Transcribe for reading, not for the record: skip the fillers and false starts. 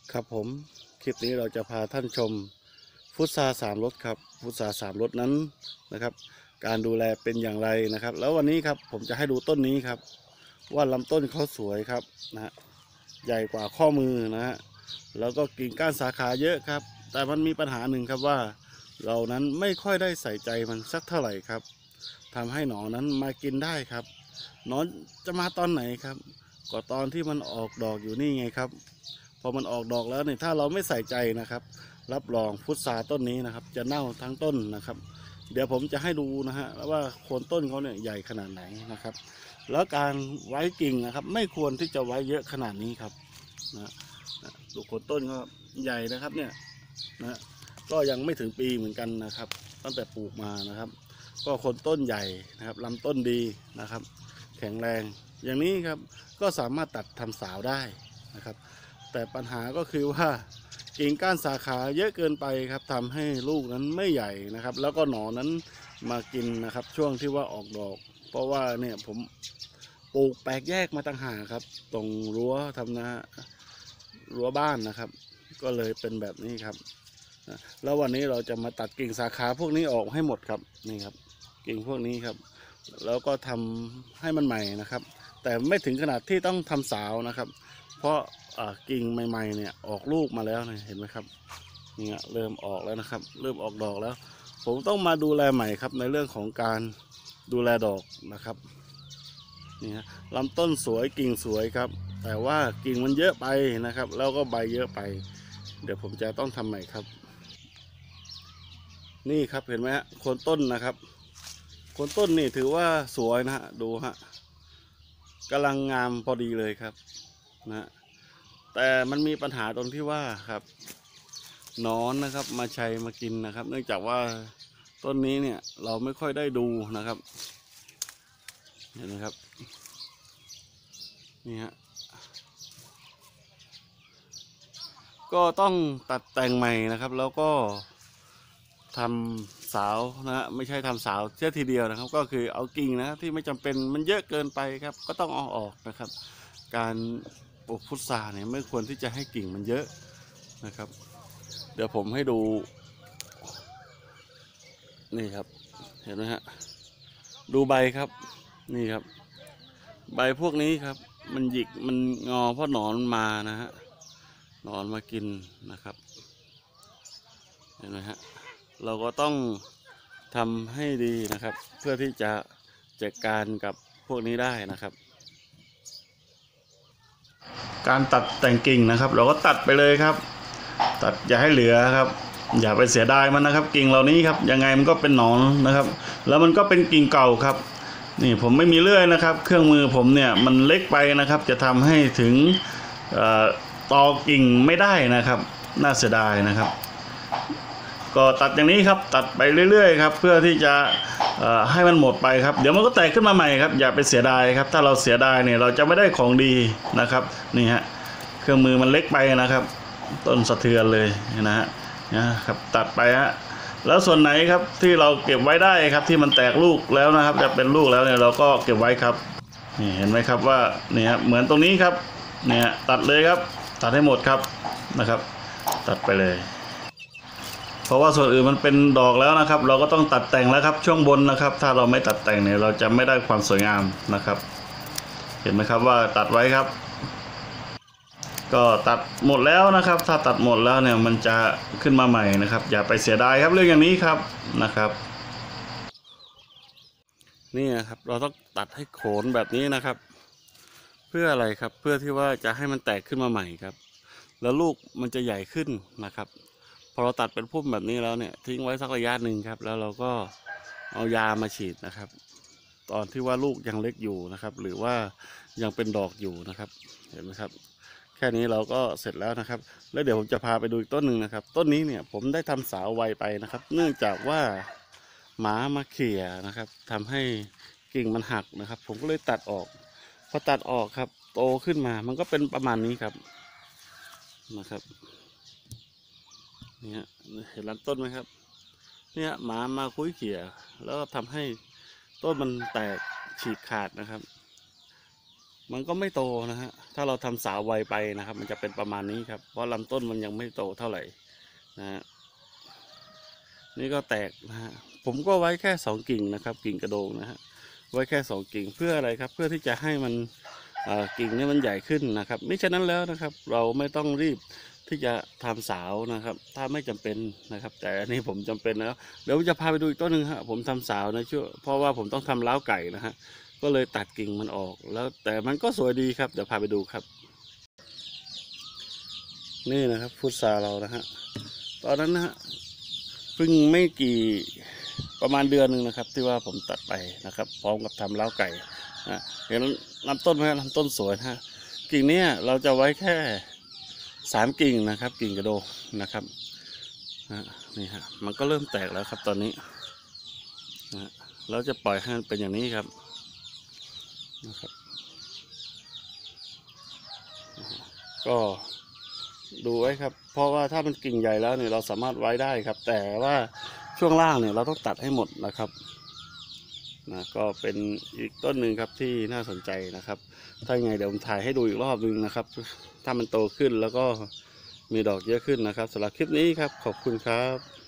ครับผมคลิปนี้เราจะพาท่านชมพุทราสามรสครับพุทราสามรสนั้นนะครับการดูแลเป็นอย่างไรนะครับแล้ววันนี้ครับผมจะให้ดูต้นนี้ครับว่าลำต้นเขาสวยครับนะฮะใหญ่กว่าข้อมือนะฮะแล้วก็กิ่งก้านสาขาเยอะครับแต่มันมีปัญหาหนึ่งครับว่าเรานั้นไม่ค่อยได้ใส่ใจมันสักเท่าไหร่ครับทำให้หนอนนั้นมากินได้ครับหนอนจะมาตอนไหนครับก็ตอนที่มันออกดอกอยู่นี่ไงครับพอมันออกดอกแล้วเนี่ยถ้าเราไม่ใส่ใจนะครับรับรองพุทราต้นนี้นะครับจะเน่าทั้งต้นนะครับเดี๋ยวผมจะให้ดูนะฮะว่าโคนต้นเขาเนี่ยใหญ่ขนาดไหนนะครับแล้วการไว้กิ่งนะครับไม่ควรที่จะไว้เยอะขนาดนี้ครับนะดูโคนต้นก็ใหญ่นะครับเนี่ยนะก็ยังไม่ถึงปีเหมือนกันนะครับตั้งแต่ปลูกมานะครับก็โคนต้นใหญ่นะครับลำต้นดีนะครับแข็งแรงอย่างนี้ครับก็สามารถตัดทำสาวได้นะครับแต่ปัญหาก็คือว่ากิ่งก้านสาขาเยอะเกินไปครับทำให้ลูกนั้นไม่ใหญ่นะครับแล้วก็หนอนนั้นมากินนะครับช่วงที่ว่าออกดอกเพราะว่าเนี่ยผมปลูกแปลกแยกมาต่างหากครับตรงรั้วทำนารั้วบ้านนะครับก็เลยเป็นแบบนี้ครับแล้ววันนี้เราจะมาตัดกิ่งสาขาพวกนี้ออกให้หมดครับนี่ครับกิ่งพวกนี้ครับแล้วก็ทำให้มันใหม่นะครับแต่ไม่ถึงขนาดที่ต้องทำสาวนะครับเพราะกิ่งใหม่ๆเนี่ยออกลูกมาแล้วนะเห็นไหมครับเนี่ยเริ่มออกแล้วนะครับเริ่มออกดอกแล้วผมต้องมาดูแลใหม่ครับในเรื่องของการดูแลดอกนะครับนี่ฮะลำต้นสวยกิ่งสวยครับแต่ว่ากิ่งมันเยอะไปนะครับแล้วก็ใบเยอะไปเดี๋ยวผมจะต้องทำใหม่ครับนี่ครับเห็นไหมฮะโคนต้นนะครับโคนต้นนี่ถือว่าสวยนะฮะดูฮะกำลังงามพอดีเลยครับนะแต่มันมีปัญหาตรงที่ว่าครับหนอนนะครับมาชัยมากินนะครับเนื่องจากว่าต้นนี้เนี่ยเราไม่ค่อยได้ดูนะครับเห็นไหมครับนี่ฮะก็ต้องตัดแต่งใหม่นะครับแล้วก็ทำสาวนะฮะไม่ใช่ทำสาวเสียทีเดียวนะครับก็คือเอากิ่งนะที่ไม่จำเป็นมันเยอะเกินไปครับก็ต้องเอาออกนะครับการปลูกพุทราเนี่ยไม่ควรที่จะให้กิ่งมันเยอะนะครับเดี๋ยวผมให้ดูนี่ครับเห็นไหมฮะดูใบครับนี่ครับใบพวกนี้ครับมันหยิกมันงอเพราะหนอนมานะฮะหนอนมากินนะครับเห็นไหมฮะเราก็ต้องทำให้ดีนะครับเพื่อที่จะจัดการกับพวกนี้ได้นะครับการตัดแต่งกิ่งนะครับเราก็ตัดไปเลยครับตัดอย่าให้เหลือครับอย่าไปเสียดายมันนะครับกิ่งเหล่านี้ครับยังไงมันก็เป็นหนอนนะครับแล้วมันก็เป็นกิ่งเก่าครับนี่ผมไม่มีเลื่อยนะครับเครื่องมือผมเนี่ยมันเล็กไปนะครับจะทำให้ถึงตอกิ่งไม่ได้นะครับน่าเสียดายนะครับก็ตัดอย่างนี้ครับตัดไปเรื่อยๆครับเพื่อที่จะให้มันหมดไปครับเดี๋ยวมันก็แตกขึ้นมาใหม่ครับอย่าไปเสียดายครับถ้าเราเสียดายเนี่ยเราจะไม่ได้ของดีนะครับนี่ฮะเครื่องมือมันเล็กไปนะครับต้นสะเทือนเลยนะฮะนะครับตัดไปฮะแล้วส่วนไหนครับที่เราเก็บไว้ได้ครับที่มันแตกลูกแล้วนะครับจะเป็นลูกแล้วเนี่ยเราก็เก็บไว้ครับนี่เห็นไหมครับว่าเนี่ยเหมือนตรงนี้ครับเนี่ยตัดเลยครับตัดให้หมดครับนะครับตัดไปเลยเพราะว่าส่วนอื่นมันเป็นดอกแล้วนะครับเราก็ต้องตัดแต่งแล้วครับช่วงบนนะครับถ้าเราไม่ตัดแต่งเนี่ยเราจะไม่ได้ความสวยงามนะครับเห็นไหมครับว่าตัดไว้ครับก็ตัดหมดแล้วนะครับถ้าตัดหมดแล้วเนี่ยมันจะขึ้นมาใหม่นะครับอย่าไปเสียดายครับเรื่องอย่างนี้ครับนะครับนี่นะครับเราต้องตัดให้โขนแบบนี้นะครับเพื่ออะไรครับเพื่อที่ว่าจะให้มันแตกขึ้นมาใหม่ครับแล้วลูกมันจะใหญ่ขึ้นนะครับพอเราตัดเป็นพุ่มแบบนี้แล้วเนี่ยทิ้งไว้สักระยะหนึ่งครับแล้วเราก็เอายามาฉีดนะครับตอนที่ว่าลูกยังเล็กอยู่นะครับหรือว่ายังเป็นดอกอยู่นะครับเห็นไหมครับแค่นี้เราก็เสร็จแล้วนะครับแล้วเดี๋ยวผมจะพาไปดูอีกต้นหนึ่งนะครับต้นนี้เนี่ยผมได้ทำสาวไวไปนะครับเนื่องจากว่าหมามาเขี่ยนะครับทำให้กิ่งมันหักนะครับผมก็เลยตัดออกพอตัดออกครับโตขึ้นมามันก็เป็นประมาณนี้ครับนะครับเนี่ยเห็นลำต้นไหมครับเนี่ยหมามาคุ้ยเขี่ยแล้วก็ทำให้ต้นมันแตกฉีกขาดนะครับมันก็ไม่โตนะฮะถ้าเราทำสาวไวไปนะครับมันจะเป็นประมาณนี้ครับเพราะลำต้นมันยังไม่โตเท่าไหร่นะฮะนี่ก็แตกนะฮะผมก็ไว้แค่2 กิ่งนะครับกิ่งกระโดงนะฮะไว้แค่2 กิ่งเพื่ออะไรครับเพื่อที่จะให้มันกิ่งนี้มันใหญ่ขึ้นนะครับไม่ฉะนั้นแล้วนะครับเราไม่ต้องรีบที่จะทำสาวนะครับถ้าไม่จำเป็นนะครับแต่อันนี้ผมจำเป็นแล้วเดี๋ยวผมจะพาไปดูอีกต้นหนึ่งฮะผมทำสาวในช่วงเพราะว่าผมต้องทำเล้าไก่นะฮะก็เลยตัดกิ่งมันออกแล้วแต่มันก็สวยดีครับเดี๋ยวพาไปดูครับนี่นะครับพุทราเรานะฮะตอนนั้นนะฮะเพิ่งไม่กี่ประมาณเดือนหนึ่งนะครับที่ว่าผมตัดไปนะครับพร้อมกับทำเล้าไก่นะเห็นลำต้นไหมลำต้นสวยนะฮะกิ่งเนี้ยเราจะไว้แค่3 กิ่งนะครับกิ่งกระโดงนะครับนี่ฮะมันก็เริ่มแตกแล้วครับตอนนี้นะเราจะปล่อยให้มันเป็นอย่างนี้ครับนะครับก็ดูไว้ครับเพราะว่าถ้ามันกิ่งใหญ่แล้วเนี่ยเราสามารถไว้ได้ครับแต่ว่าช่วงล่างเนี่ยเราต้องตัดให้หมดนะครับนะก็เป็นอีกต้นหนึ่งครับที่น่าสนใจนะครับถ้าไงเดี๋ยวผมถ่ายให้ดูอีกรอบนึงนะครับถ้ามันโตขึ้นแล้วก็มีดอกเยอะขึ้นนะครับสำหรับคลิปนี้ครับขอบคุณครับ